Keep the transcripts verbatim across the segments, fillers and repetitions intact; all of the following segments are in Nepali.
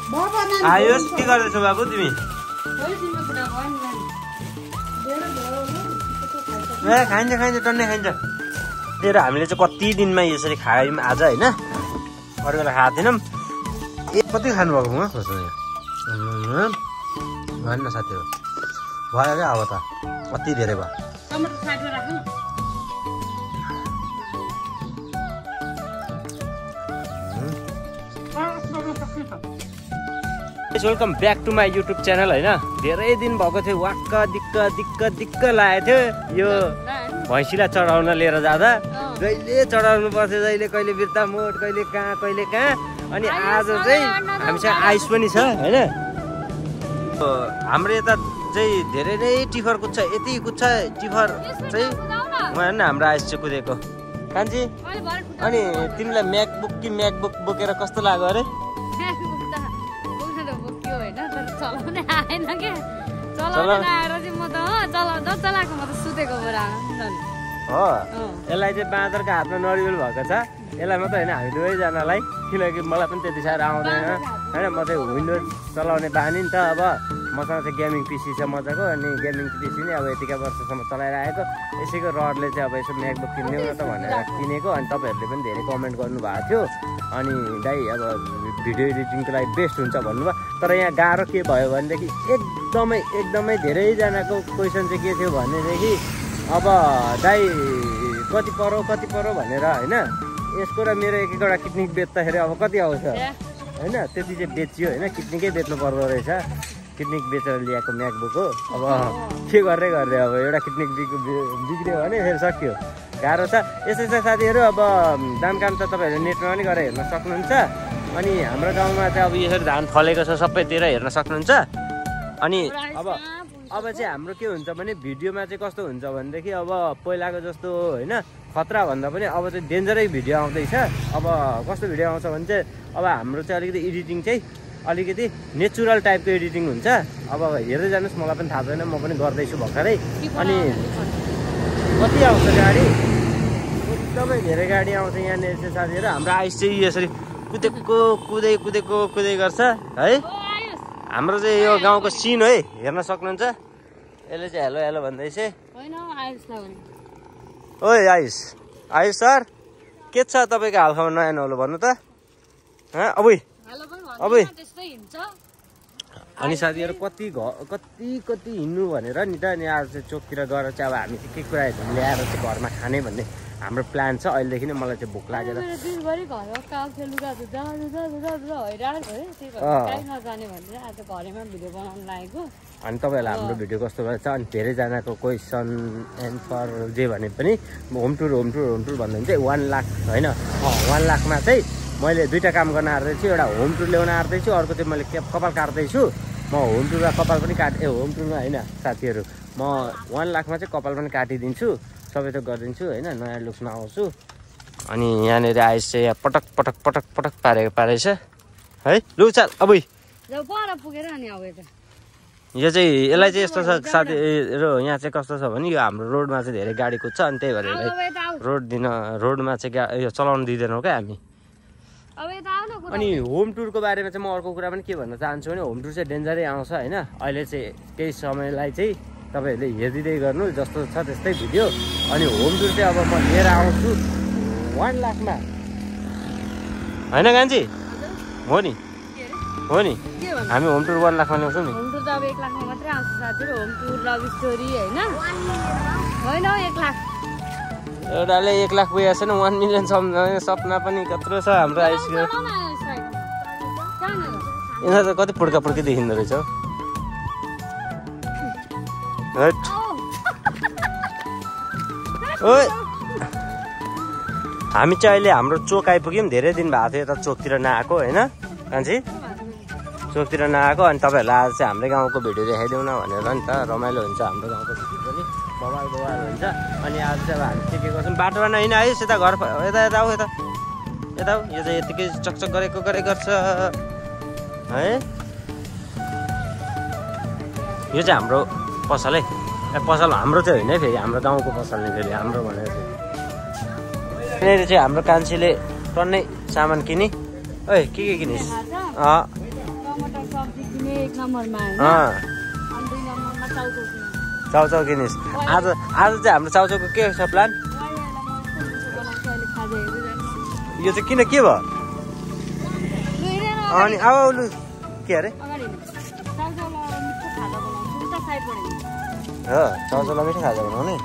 आयोस् के गर्दैछौ बाबु तिमी? ए खाइन्छ खाइन्छ टन्नै खाइन्छ। तेरो हामीले चाहिँ कति दिनमा यसरी खायौँ आज होइन, अरू बेला खाएको थिएनौँ। ए कति खानुभएको म खोज्नु भएन न साथीहरू, भयो क्या अब त कति धेरै भयो। Welcome back to my YouTube channel होइन। धेरै दिन भएको थियो, वाक्क दिक्क दिक्क दिक्क लागेको थियो यो भैँसीलाई चढाउन लिएर जाँदा। जहिले चढाउनु पर्थ्यो, जहिले कहिले बिर्ता मोड, कहिले कहाँ कहिले कहाँ। अनि आज चाहिँ हामीसँग आइस पनि छ होइन। हाम्रो यता चाहिँ धेरै नै टिफर कुद्छ, यति कुद्छ टिफर चाहिँ उहाँ हाम्रो आइस चाहिँ कुदेको कान्छी। अनि तिमीलाई म्याकबुक कि म्याकबुक बोकेर कस्तो लाग्यो अरे? चलाउने आएन के, चलाउने आएर चाहिँ म त चलाउँदा चलाएको म त सुतेको बुढा हो। यसलाई चाहिँ बाँदरको हातमा नरिवल भएको छ, यसलाई मात्रै होइन हामी दुवैजनालाई, किनकि मलाई पनि त्यति साह्रो आउँदैन होइन। म चाहिँ विन्डोज चलाउने बानी नि त। अब मसँग चाहिँ गेमिङ पिसी छ मजाको, अनि गेमिङ पिसी नै अब यतिका वर्षसम्म चलाइरहेको। यसैको रडले चाहिँ अब यसो म्याकबुक किन्ने न त भनेर किनेको। अनि तपाईँहरूले पनि धेरै कमेन्ट गर्नुभएको थियो, अनि दाइ अब भिडियो एडिटिङको लागि बेस्ट हुन्छ भन्नुभयो। तर यहाँ गाह्रो के भयो भनेदेखि एकदमै एकदमै धेरैजनाको क्वेसन चाहिँ के थियो भनेदेखि अब दाइ कति परो कति परो भनेर होइन। यसको र मेरो एक एकवटा किडनी बेच्दाखेरि अब कति आउँछ होइन, त्यति चाहिँ बेचियो होइन। किडनीकै बेच्नु पर्दो रहेछ, किडनी बेचेर ल्याएको म्याकबुक हो। अब के गर्दै गर्दै अब एउटा किडनी बिग्रियो भने फेरि सकियो, गाह्रो छ। यसै छ साथीहरू, अब दाम काम त तपाईँहरूले नेटमा पनि गएर हेर्न सक्नुहुन्छ। अनि हाम्रो गाउँमा चाहिँ अब यसरी धान फलेको छ सबैतिर हेर्न सक्नुहुन्छ। अनि अब अब चाहिँ हाम्रो के हुन्छ भने भिडियोमा चाहिँ कस्तो हुन्छ भनेदेखि अब पहिलाको जस्तो होइन, खतरा भन्दा पनि अब चाहिँ डेन्जरै भिडियो आउँदैछ। अब कस्तो भिडियो आउँछ भने चाहिँ अब हाम्रो चाहिँ अलिकति एडिटिङ चाहिँ अलिकति नेचुरल टाइपको एडिटिङ हुन्छ। अब हेर्दै जानुहोस्, मलाई पनि थाहा छैन, म पनि गर्दैछु भर्खरै। अनि कति आउँछ गाडी, एकदमै धेरै गाडी आउँछ यहाँनिर चाहिँ साथीहरू। हाम्रो आइस चाहिँ यसरी कुदेको कुदै कुदेको कुदै गर्छ है। हाम्रो चाहिँ यो गाउँको सिन है, हेर्न सक्नुहुन्छ। यसले चाहिँ हेलो हेलो भन्दैछ। ओइ आयुष, आयुष सर के छ तपाईँको हालखबर नयाँ नौलो भन्नु त? अब अब अनि साथीहरू कति घ कति कति हिँड्नु भनेर नि त। अनि आज चाहिँ चोकतिर गएर चाहिँ अब हामी चाहिँ के कुरा ल्याएर चाहिँ घरमा खाने भन्ने हाम्रो प्लान छ। अहिलेदेखि नै मलाई चाहिँ भोक लागेर अनि तपाईँहरूलाई हाम्रो भिडियो कस्तो भएछ? अनि धेरैजनाको क्वेसन एन्सर जे भने पनि home tour home tour home tour भन्दा चाहिँ वान लाख होइन, वान लाखमा चाहिँ मैले दुईवटा काम गर्न आँट्दैछु। एउटा होम टुर ल्याउन आँट्दैछु, अर्को चाहिँ मैले कपाल काट्दैछु। म होम टुरमा कपाल पनि काट ए होम टुरमा होइन साथीहरू, म वान लाखमा चाहिँ कपाल पनि काटिदिन्छु, सबै त गरिदिन्छु होइन, नयाँ लुक्समा आउँछु। अनि यहाँनिर आइस चाहिँ यहाँ पटक पटक पटक पटक पारेको पारेछ है। लु चाल अब यो चाहिँ यसलाई चाहिँ यस्तो छ साथीहरू, यहाँ चाहिँ कस्तो छ भने यो हाम्रो रोडमा चाहिँ धेरै गाडी कुद्छ। अनि त्यही भएर रोड दिन रोडमा चाहिँ गा यो चलाउनु दिँदैनौँ क्या हामी। अनि होम टुरको बारेमा चाहिँ म अर्को कुरा पनि के भन्न चाहन्छु भने होम टुर चाहिँ डेन्जरै आउँछ होइन। अहिले चाहिँ केही समयलाई चाहिँ तपाईँहरूले हेरिदिँदै गर्नु, जस्तो छ त्यस्तै भिडियो। अनि होम टुर चाहिँ अब म लिएर आउँछु वान लाखमा होइन कान्छी? हो नि हो नि, हामी होम टुर वान लाखमा ल्याउँछौँ नि। होम टुर त अब एक लाखमा मात्रै आउँछ साथीहरू। होम टुर लभ स्टोरी होइन होइन एक लाख एउटाले एक लाख पुगेको छैन, वान मिलियन सम्झाउने सपना पनि कत्रो छ हाम्रो आइसक्यो। यिनीहरू त कति पुड्का पुड्की देखिँदो रहेछ। ओ हामी चाहिँ अहिले हाम्रो चोक आइपुग्यौँ। धेरै दिन भएको थियो यता चोकतिर नआएको होइन कान्छी, चोकतिर नआएको। अनि तपाईँहरूलाई आज चाहिँ हाम्रै गाउँको भिडियो देखाइदेऊ न भनेर नि त, रमाइलो हुन्छ हाम्रो गाउँको भिडियो पनि, बवाल बवाल हुन्छ। अनि आज चाहिँ अब हामी के के गर्छौँ बाटोमा नहिँड आइस, यता घर यता यता आऊ यता यता आऊ। यो चाहिँ यतिकै चकचक गरेको गरे गर्छ है। यो चाहिँ हाम्रो पसल है, पसल हाम्रो चाहिँ होइन है, फेरि हाम्रो गाउँको पसल नै, फेरि हाम्रो भनेर चाहिँ यहाँनिर चाहिँ हाम्रो कान्छीले टन्नै सामान किने। ओइ के के किनिस्? टमाटर सब्जी किने एक नम्बरमा हैन अँ अनि दुई नम्बरमा चाउचाउ किने चाउचाउ किनिस् आज आज चाहिँ हाम्रो चाउचाउको के छ प्लान यो चाहिँ किन के भयो अनि अब लु के अरे हो चाउचाउलाई मिठो खाजा बनाउने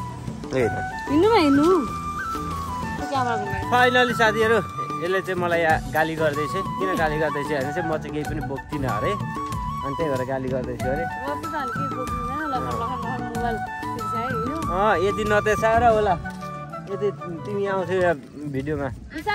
फाइनली साथीहरू यसले चाहिँ मलाई यहाँ गाली गर्दैछ किन गाली गर्दैछ भने चाहिँ म चाहिँ केही पनि बोक्दिनँ अरे अनि त्यही भएर गाली गर्दैछु अरे अँ यदि नतेसाएर होला यदि तिमी आउँथ्यौ यहाँ भिडियोमा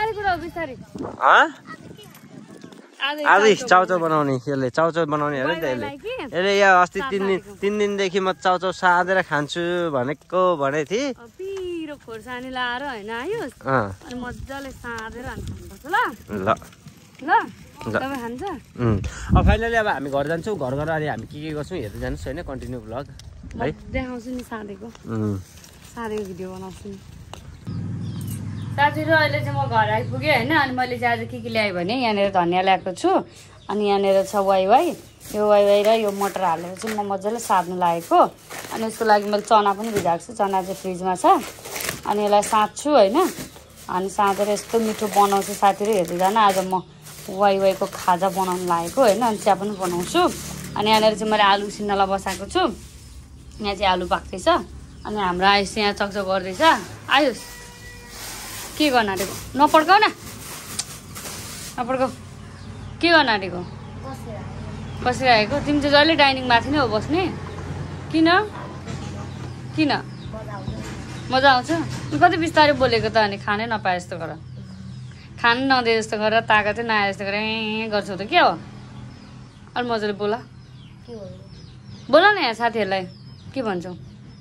आजै चाउचाउ बनाउने यसले चाउचाउ बनाउने अरे नि त यसले यसले यहाँ अस्ति तिन दिन तिन दिनदेखि म चाउचाउ साँधेर खान्छु भनेको भने थिएँ पिरो खोर्सानी लाएर होइन आयो अनि मजाले साँधेर ल ल ल तपाईँ खान्छ अब फाइनली अब हामी घर जान्छौँ घर गएर अहिले हामी के के गर्छौँ हेर्दै जानुहोस् होइन कन्टिन्यू भ्लग है देखाउँछु नि साँधेको साँधेको भिडियो बनाउँछु नि साथीहरू अहिले चाहिँ म घर आइपुगेँ होइन अनि मैले चाहिँ आज के के ल्याएँ भने यहाँनिर धनियाँ ल्याएको छु अनि यहाँनिर छ वाइ वाइ यो वाइ वाइ र यो मटर हालेर चाहिँ म मजाले साध्नु लागेको अनि यसको लागि मैले चना पनि भिजाएको छु चना चाहिँ फ्रिजमा छ अनि यसलाई साध्छु होइन अनि साँधेर यस्तो मिठो बनाउँछु साथीहरू हेर्दै जान आज म वाइ वाइको खाजा बनाउनु लागेको होइन अनि चिया पनि बनाउँछु अनि यहाँनिर चाहिँ मैले आलु उसिन्नलाई बसाएको छु यहाँ चाहिँ आलु पाक्दैछ अनि हाम्रो आयुष यहाँ चकचक गर्दैछ आयुष के गर्न आँटेको नपड्काउ न नपड्काउ के गर्न आँटेको बसिरहेको तिमी चाहिँ जहिले डाइनिङ माथि नै हो बस्ने किन किन मजा आउँछ कति बिस्तारै बोलेको त अनि खानै नपाए जस्तो गर खानु नदिए जस्तो गरेर ताकतै नआए जस्तो गरेर ए गर्छौ त के हो अलिक मजाले बोला बोला न यहाँ साथीहरूलाई के भन्छौ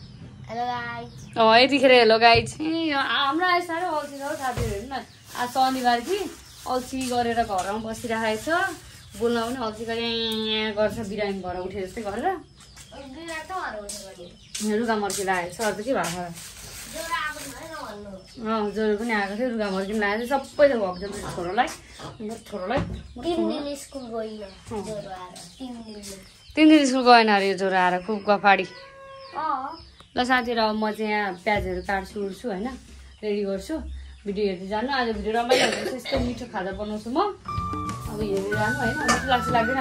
अँ यतिखेर हेलो गाइज हाम्रो आइस साह्रो अल्छी छ हौ साथीहरू हेर्नु न आज शनिबार कि अल्छी गरेर घरमा बसिरहेको छ बोल्न पनि अल्छी गरे गर्छ बिरामी भएर उठे जस्तै गरेर रुगा मर्की लागेको छ अरू त के भएको अँ ज्वरो पनि आएको थियो रुगा मर्की पनि लागेको थियो सबै थोक भएको थियो छोरोलाई छोरोलाई तिन दिन स्कुल गएन अरे यो ज्वरो आएर खुब गफाडी ल साथीहरू अब म चाहिँ यहाँ प्याजहरू काट्छु उड्छु होइन रेडी गर्छु भिडियो हेर्दै जानु आज भिडियो रमाइलो हुन्छ यस्तो मिठो खाजा बनाउँछु म अब हेर्दै जानु होइन मिठो लाग्छ लाग्दैन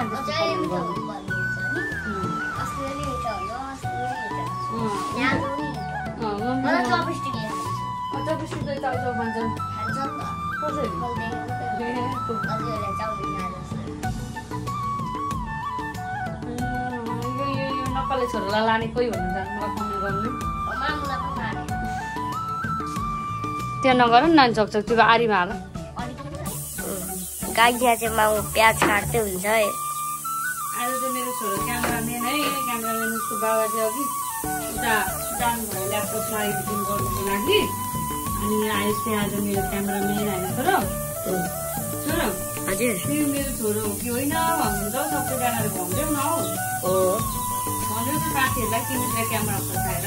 नक्कले छोरालाई लाने कोही हुनुहुन्छ मलाई कमेन्ट गर्नु त्यहाँ नगर नि नानी चकचक त्यो आरीमा हाल गाई यहाँ चाहिँ माउ प्याज काट्दै हुन्छ है आज चाहिँ मेरो छोरो क्यामेराम्यान है क्यामेराम्यान उसको बाबा चाहिँ अघि उता जानुभयो ल्यापटपमा एडिटिङ गर्नुको लागि अनि आयुष चाहिँ आज मेरो क्यामेराम्यान होइन छोरो छोरो हजुर तिमी मेरो छोरो हो कि होइन भन्नुहुन्छ हौ सबैजनाले भन्दैौ न हौ हो भन्दै त साथीहरूलाई तिमीलाई क्यामेरा फर्काएर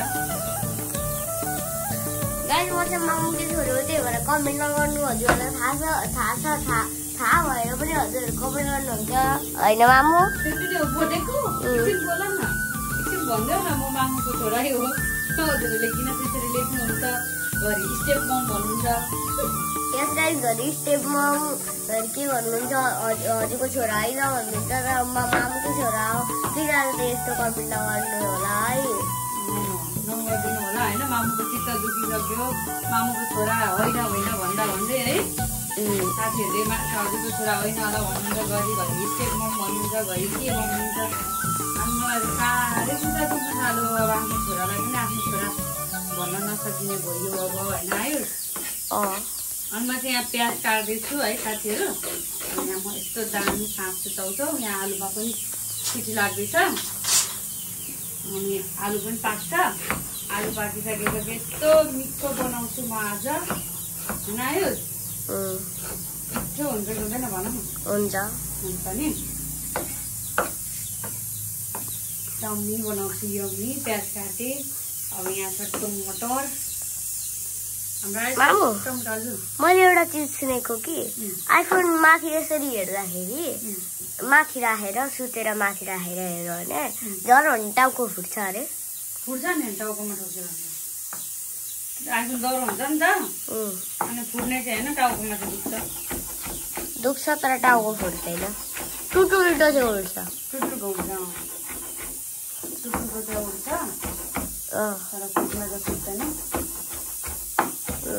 गाई म चाहिँ मामुकै छोरो हो त्यही भएर कमेन्ट नगर्नु हजुरहरूलाई थाहा छ थाहा छ थाहा थाहा भएर पनि हजुरहरू कमेन्ट गर्नुहुन्छ होइन मामु त्यति त्यो बोलेको एकछिन बोल न एकछिन भन्देऊ न म मामुको छोरै हो हजुरहरूले किन त्यसरी लेख्नुहुन्छ घरि स्टेप मम भन्नुहुन्छ यस गाई घरि स्टेप मम घरि के भन्नुहुन्छ हजुरको छोरा होइन भन्नुहुन्छ र म मामुकै छोरा हो प्लिज आज त यस्तो कमेन्ट नगर्नु होला है नगरिदिनु होला होइन मामुको चित्त दुखिसक्यो मामुको छोरा होइन होइन भन्दा भन्दै है साथीहरूले हजुरको छोरा होइन होला भन्नुहुन्छ घरि घरि स्टेप मम भन्नुहुन्छ घरि के भन्नुहुन्छ अनि मलाई साह्रै सुन्दा सुन्न थाल्यो अब आफ्नो छोरालाई पनि आफ्नो छोरा भन्न नसकिने भयो अब होइन आयो अनि म चाहिँ यहाँ प्याज काट्दैछु है साथीहरू अनि यहाँ म यस्तो दामी साँच्छु चाउचाउ यहाँ आलुमा पनि सिटी लाग्दैछ अनि आलु पनि पाक्छ आलु पाकिसकेपछि यस्तो मिठो बनाउँछु म आज होइन आयो मिठो हुन्छ कि हुँदैन भनौँ हुन्छ हुन्छ नि यम्मी बनाउँछु यम्मी प्याज काटेँ अब यहाँ छ टमाटर मामु मैले एउटा चिज सुनेको कि आइफोन माथि यसरी हेर्दाखेरि माथि राखेर सुतेर माथि राखेर हेर्यो भने जरो भने टाउको फुट्छ अरे फुट्छ नि टाउकोमा ठोक्छ आइफोन डर हुन्छ नि त अनि फुट्ने चाहिँ होइन टाउकोमा चाहिँ दुख्छ दुख्छ तर टाउको फुट्दैन टुटु उल्टो चाहिँ उल्छ टुटुको हुन्छ टुटुको चाहिँ उल्छ तर फुट्ने चाहिँ फुट्दैन ल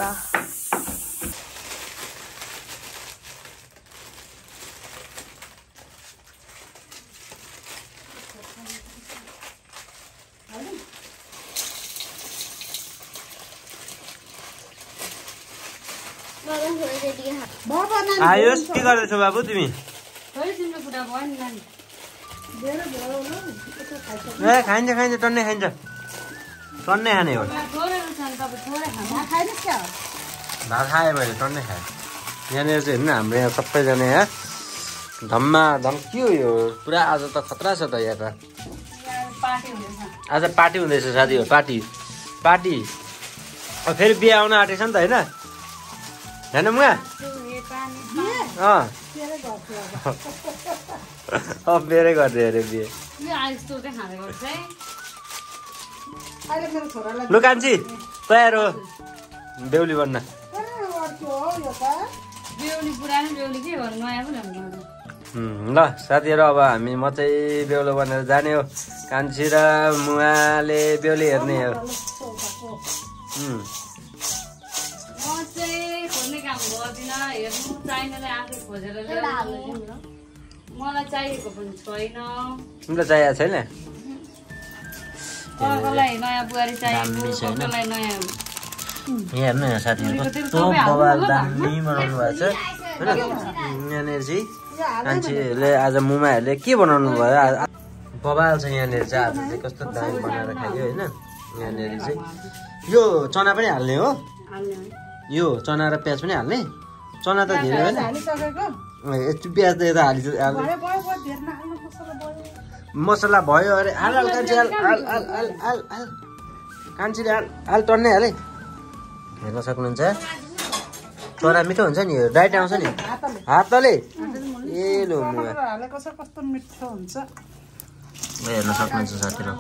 आयुष के गर्दैछौ बाबु तिमी ए खाइन्छ खाइन्छ टन्नै खाइन्छ टन्नै खाने हो भात खाएँ मैले टन्नै खाएँ यहाँनिर चाहिँ हेर्नु हाम्रो यहाँ सबैजना यहाँ धम्मा धम के हो यो पुरा आज त खतरा छ त यहाँ त आज पार्टी हुँदैछ साथीहरू पार्टी पार्टी फेरि बिहे आउन आँटेछ नि त होइन होइन मुगा अँ बेरै गरिदियो अरे बिहे लु कान्छी तयार हो बेहुली बन्न ल साथीहरू अब हामी म चाहिँ बेहुलो बनेर जाने हो कान्छी र मुवाले बेहुली हेर्ने हो मलाई चाहिएको पनि छैन तिमीलाई चाहिएको छैन नयाँ बुहारी चाहिएको नयाँ हेर्नु यहाँ साथीहरू कस्तो बवाल दामी बनाउनु भएको छ होइन यहाँनिर चाहिँ मान्छेहरूले आज मुमाहरूले के बनाउनु भयो बवाल छ यहाँनिर चाहिँ आज चाहिँ कस्तो दामी बनाएर खायो होइन यहाँनिर चाहिँ यो चना पनि हाल्ने हो यो चना र प्याज पनि हाल्ने चना त धेरै होइन यस्तो प्याज त यता हालिन्छ मसला भयो अरे हाल हाल कान्छी हाल हाल हाल हाल हाल हाल कान्छीले हाल हाल टन्नै हाले हेर्न सक्नुहुन्छ चना मिठो हुन्छ नि यो डाइट आउँछ नि हातले ए लो मुवा हेर्न सक्नुहुन्छ साथीहरू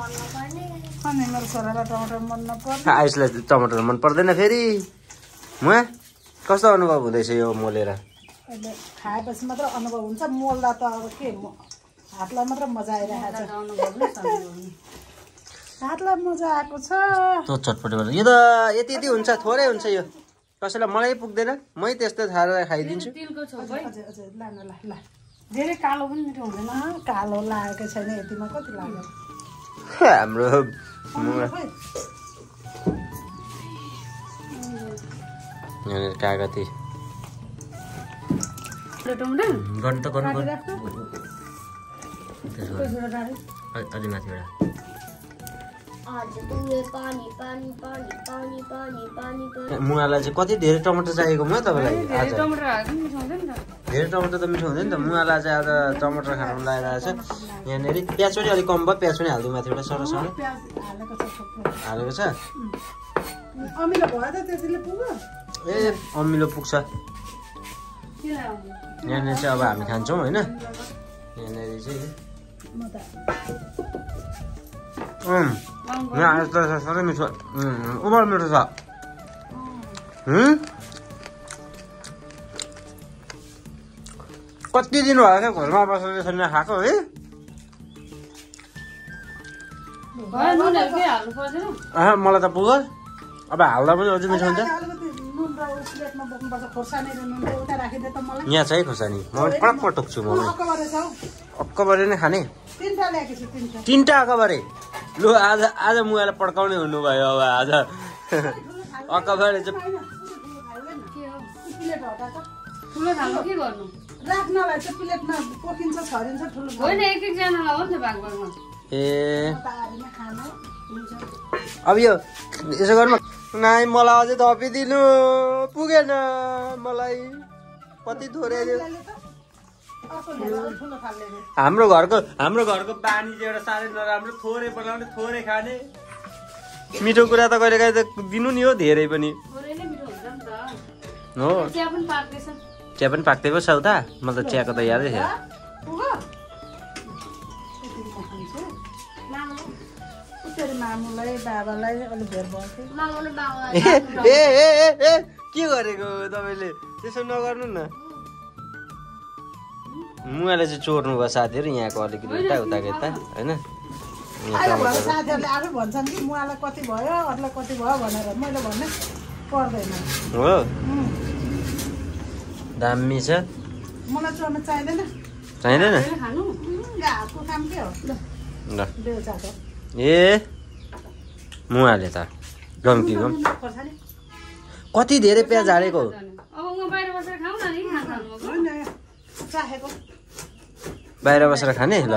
आयुषलाई टमाटर मन पर्दैन फेरि मुवा कस्तो अनुभव हुँदैछ यो मोलेर खाएपछि मात्र अनुभव हुन्छ मोल्दा त अब के हातलाई मात्र मजा आइरहेको छ हातलाई मजा आएको छ त्यो चटपटे गर्छ यो त यति यति हुन्छ थोरै हुन्छ यो कसैलाई मलाई पुग्दैन मै त्यस्तो थालेर खाइदिन्छु धेरै कालो पनि मिठो हुँदैन कालो लागेको छैन यतिमा कति लाग्यो हाम्रो यहाँनिर कागती गर्नु त गर्नु अलि माथिबाट मुवालाई चाहिँ कति धेरै टमाटर चाहिएको मुवा तपाईँलाई आज धेरै टमाटर त मिठो हुँदैन नि त मुवालाई चाहिँ आज टमाटर खानु लगाइरहेको छ यहाँनिर प्याज पनि अलिक कम भयो प्याज पनि हालिदिउँ माथिबाट सरसँग हालेको छ ए अमिलो पुग्छ यहाँनिर चाहिँ अब हामी खान्छौँ होइन यहाँनिर चाहिँ साह्रै मिठो उबर मिठो छ कति दिन भयो क्या घरमा बसेर यसरी नखाएको है मलाई त पुग्यो अब हाल्दा पनि अझै मिठो हुन्छ यहाँ चाहिँ खोर्सानी म पटक पटक्छु म अक्कबरे नै खाने तिनवटा अक्कबरे लु आज आज मुवालाई पड्काउने हुनुभयो अब आज अक्कबरे चाहिँ ए अब यो यसो गर्नु नाइ मलाई अझै थपिदिनु पुगेन मलाई कति थोरै हाम्रो घरको हाम्रो घरको पानी चाहिँ एउटा साह्रै नराम्रो थोरै बनाउने थोरै खाने मिठो कुरा त कहिले काहीँ त दिनु नि हो धेरै पनि हो चिया पनि पाक्दैछ चिया पनि पाक्दै पो छ उता म त चियाको त यादै थियो मामुलाई बाबालाई अलिक भेट बस्थ्यो ए ए ए के गरेको तपाईँले त्यसो नगर्नु न मुवाले चाहिँ चोर्नु भयो साथीहरू यहाँको अलिकति उता उताको यता होइन साथीहरूले आफै भन्छन् कि मुवालाई कति भयो अरूलाई कति भयो भनेर मैले भन्ने पर्दैन हो दामी छ मलाई चोर्न चाहिँदैन चाहिँदैन हातको काम के हो ल बेलुचाको ए मुवाले त गम्की गम कति धेरै प्याज हालेको अब म बाहिर बसेर खाऊ न नि खानु चाहेको बाहिर बसेर खाने ल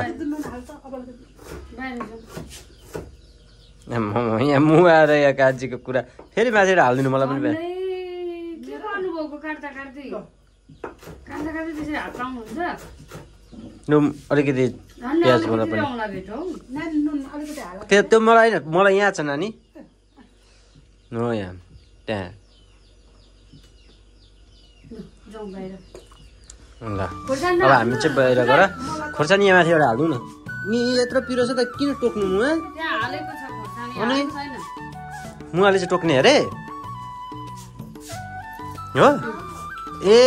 यहाँ मुवा र यहाँ काजीको कुरा फेरि माथिबाट हालिदिनु मलाई पनि के गर्नुभएको काट्दा काट्दै काट्दा काट्दै त्यसरी हात पाउनुहुन्छ लु अलिकति प्याज मलाई पनि ल्याउँला भेटौ त्यो त्यो मलाई होइन मलाई यहाँ छ नानी हो यहाँ त्यहाँ जाउँ बाहिर ल अब हामी चाहिँ बाहिर गएर खोर्सानी यहाँ माथिबाट हाल्नु न नि यत्रो पिरो छ त किन टोक्नु मुवा त्यहाँ हालेको छ खोर्सानी अनि? हालेको छैन मुवाले चाहिँ टोक्ने अरे हो ए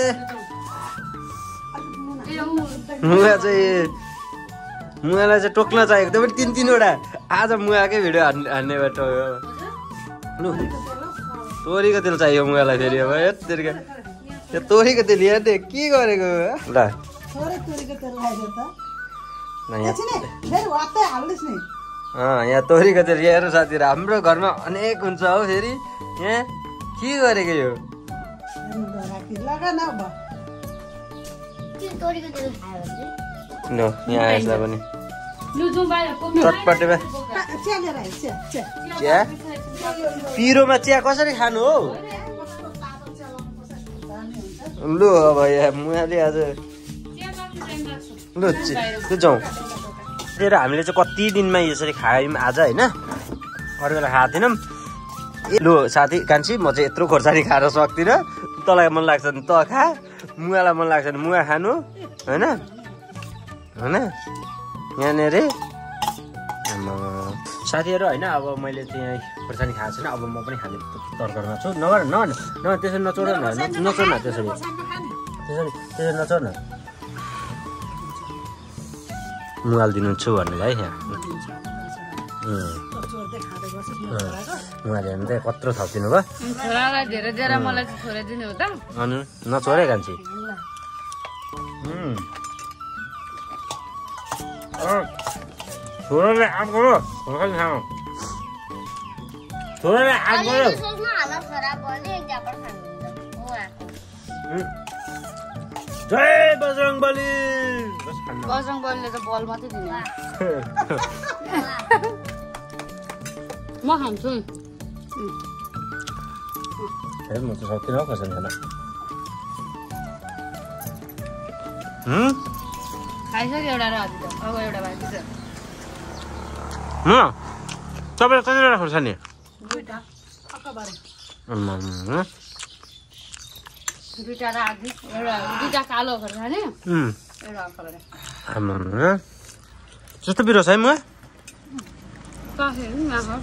मुवा चाहिँ मुवालाई चाहिँ टोक्न चाहिएको त्यो पनि तिन तिनवटा आज मुवाकै भिडियो हान्ने हान्ने बाटो लु तोरीको तेल चाहियो मुवालाई फेरि अब यत्तिका यो तोरीको तेल यहाँ के गरेको ल थोरै तुरीको तेल लगाइदियो त यहाँ एकछिन है, फेरि वात्तै हाल्नुहोस् नि अँ यहाँ तोरीको तेल यहाँ साथीहरू हाम्रो घरमा अनेक हुन्छ हौ फेरि यहाँ के गरेको यो लगा न अब तोरीको तेल खायो भने ल यहाँ आएछ पनि लु जाउँ बाहिर चटपटे बा चिया लिएर आयो चिया चिया चिया पिरोमा चिया कसरी खानु हो लु अब यहाँ मुवाले आज लु त्यो जाउँ त्यही हामीले चाहिँ कति दिनमा यसरी खायौँ आज होइन अरू बेला खाएको थिएनौँ ए लु साथी कान्छी म चाहिँ यत्रो खोर्सानी खाएर सक्दिनँ तँलाई मन लाग्छ भने त खा मुवालाई मन लाग्छ भने मुवा खानु होइन होइन यहाँनिर साथीहरू होइन अब मैले चाहिँ खोर्सानी खाएको छैन अब म पनि खाने तर्करमा छु नगर न न त्यसरी नचोड न नचोड न त्यसरी त्यसरी त्यसरी नचोड न मुवाल दिनुहुन्छ भन्नुलाई यहाँ मुवाले भने चाहिँ कत्रो थपिदिनु भयो छोरालाई धेरै धेरै मलाई चाहिँ छोरा दिने हो त अनि नचोरे कान्छी छोराले आँट गरो खोर्सानी खानु छोराले आँट गरो सोच्नु हाल छोरा बलि एकजापर खानुहुन्छ उहाँको जय बजरङ बली बजरङ बलले त बल मात्रै दिने म खान्छु म त सक्दिनँ हौ खोर्सानी खान खाइसक्यो एउटा र हजुर अब एउटा बाँकी छ म तपाईँले कतिवटा खोर्सानी दुईटा अक्कबारे दुईटा र आधी एउटा दुईटा कालो खोर्सानी एउटा अक्कबारे जस्तो पिरो छ है म चाख्नु नखाऊ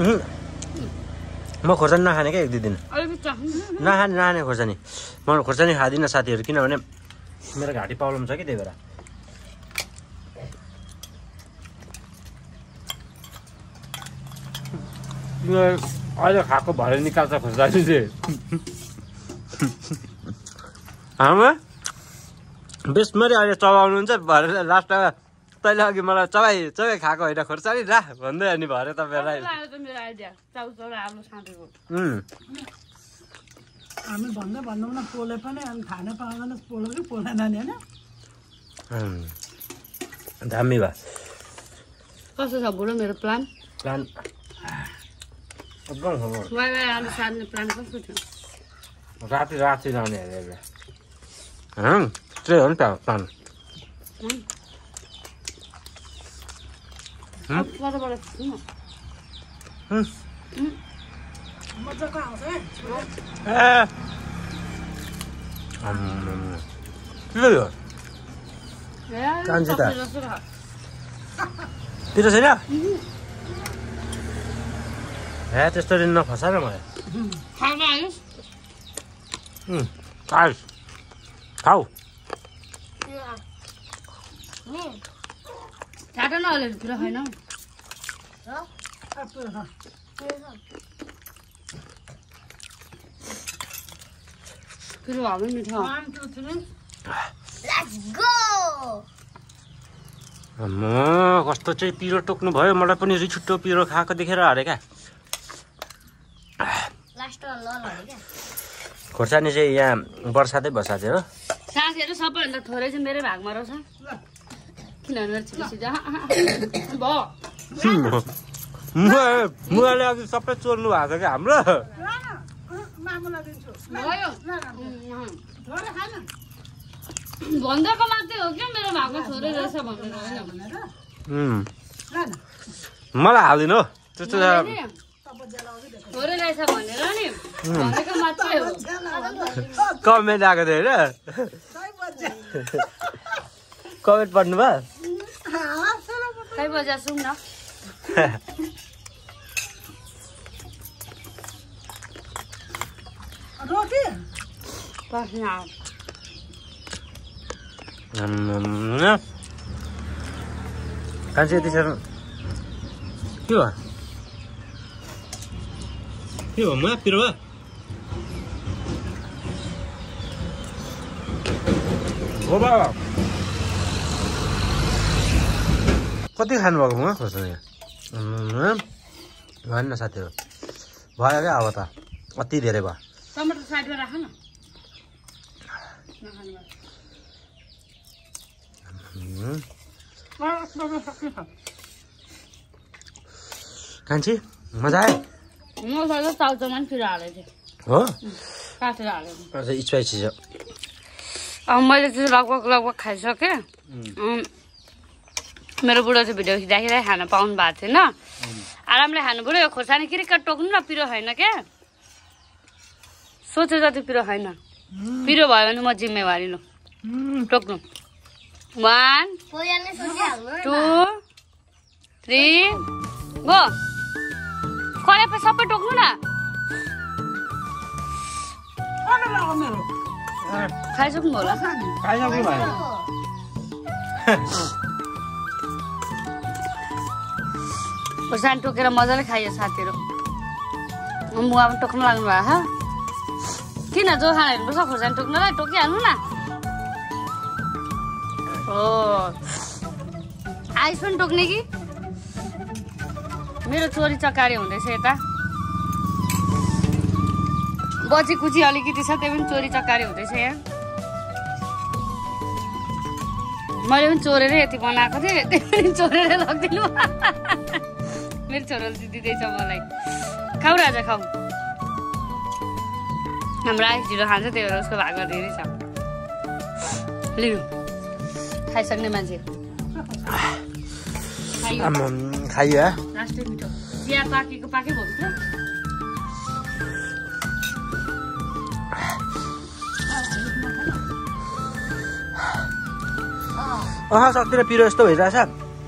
म खोर्सानी नखाने क्या एक दुई दिन अलिकति चाख्नु नखाने नखाने खोर्सानी म खोर्सानी खाँदिनँ साथीहरू किनभने मेरो घाँटी प्रब्लम छ कि त्यही भएर अहिले खाएको भरे निकाल्छ खोर्सानी चाहिँ हाम्रोमा बेसमरी अहिले चबाउनुहुन्छ भरे लास्टमा तैँले अघि मलाई चबाइ चबाइ खाएको होइन खोर्सानी रा भन्दै अनि भरे तपाईँलाई मेरो आइडिया चाउचाउ र आलु साँधेको हामी भन्दा भन्दैनौँ न पोले पनि अनि खान पाउँदैन पोलो कि पोला नानी होइन दामी भयो कस्तो छ बुढो मेरो प्लान प्लान एकदम खबर वाइ आलु सार्ने प्लान कस्तो थियो राति राति लाने अरे त्यही हो नि त प्लान कताबाट खिच्नु मजाको आउँछ है ए के यो कान्छी त पिरो छैन ए त्यस्तरी नफसा न मलाई खाऊ चाटा नहाले पिरो खाएन पिरो हाल्नु मिठो Let's go! अम्म कस्तो चाहिँ पिरो टोक्नु भयो मलाई पनि रिछुट्टो पिरो खाएको देखेर हारे क्या खोर्सानी चाहिँ यहाँ बर्सातै बसाथे हो साथीहरू सबैभन्दा थोरै चाहिँ मेरै भागमा रहेछ किनभने मुवाले अघि सबै चोर्नु भएको छ क्या हाम्रो भन्दाको मात्रै हो क्या मेरो भागमा थोरै रहेछ भनेर मलाई हालिदिनु त्यस्तो थोरै रहेछ भनेर नि भनेको मात्रै हो कमेन्ट आएको थियो होइन कमेन्ट पढ्नु भयो खै बजा सुन न रोटी कान्छी यति साह्रो के भयो के भयो म पिरो भयो हो बा कति खानुभएको म खोज्नु भएन न साथीहरू भयो क्या अब त अति धेरै भयो टमाटर साइडमा राख न कान्छी मजा आयो म सबै चाउचाउमा पनि पिरो हालेको थिएँ हो काटेर हालेको अच्छा स्पाइसी छ अब मैले चाहिँ लगभग लगभग खाइसकेँ मेरो बुढो चाहिँ भिडियो खिच्दाखेरि खान पाउनु भएको थिएन आरामले खानु पऱ्यो यो खोर्सानी किरिक्क टोक्नु न पिरो छैन क्या सोचे जति पिरो छैन पिरो भयो भने म जिम्मेवारी लु टोक्नु वान टू थ्री गो खरेपछि सबै टोक्नु न खाइसक्नु होला खाइसक्नु भयो खोर्सानी टोकेर मजाले खाइयो साथीहरू मुवा पनि टोक्नु लाग्नु भएको किन जो खाना हेर्नुपर्छ खोर्सानी टोक्नुलाई टोकिहाल्नु न हो आइस पनि टोक्ने कि मेरो चोरी चकारी हुँदैछ यता बची कुची अलिकति छ त्यो पनि चोरी चकारी हुँदैछ यहाँ मैले पनि चोरेर यति बनाएको थिएँ त्यो पनि चोरेर लगिदिनु मेरो छोराले दिँदैछ मलाई खाऊ राजा खाऊ हाम्रो आइस ढिलो खान्छ त्यही भएर उसको भागमा धेरै छ लिनु खाइसक्ने मान्छे खाइयो लास्टै मिठो चिया पाकेको पाकै भन्छ अह सक्दिनँ पिरो यस्तो भइरहेछ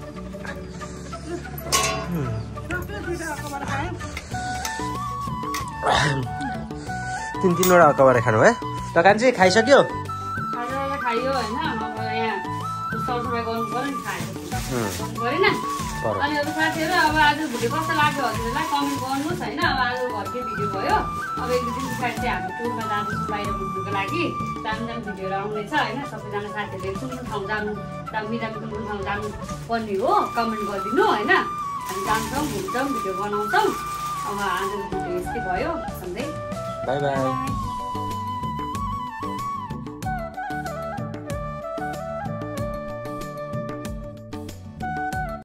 तिन तिनवटा अकबारे खानु है दोकान चाहिँ खाइसक्यो खाइयो होइन अब यहाँ सरसफाइ गर्नु पर्यो नि खाएको गरेन अनि अरू साथीहरू अब आज भिडियो कस्तो लाग्यो हजुरलाई कमेन्ट गर्नुहोस् होइन अब आज घरकै भिडियो भयो अब एक दुई दिन पछाडि चाहिँ हामी टुरमा जाँदैछौँ बाहिर घुम्नुको लागि दामी दामी भिडियोहरू आउनेछ होइन सबैजना साथीहरूले कुन कुन ठाउँ जानु मिलामी कुन कुन ठाउँ जानु पर्ने हो कमेन्ट गरिदिनु होइन हामी जान्छौँ घुम्छौँ भिडियो बनाउँछौँ अब आजको भिडियो यस्तै भयो सधैँ बाई बाई